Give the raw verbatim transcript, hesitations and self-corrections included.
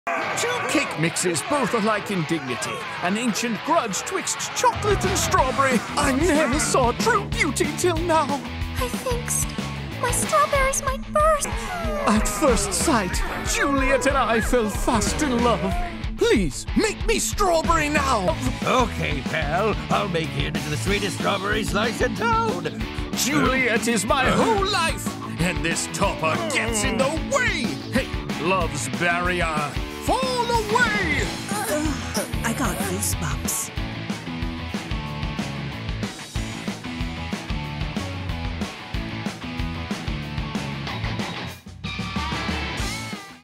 Two cake mixes, both alike in dignity, an ancient grudge twixt chocolate and strawberry. I never saw true beauty till now. I think st my strawberries might burst. At first sight, Juliet and I fell fast in love. Please, make me strawberry now. Okay, pal, I'll make you into the sweetest strawberry slice in town. Juliet is my whole life, and this topper gets in the way. Hey, love's barrier, fall away. Uh, I got goosebumps.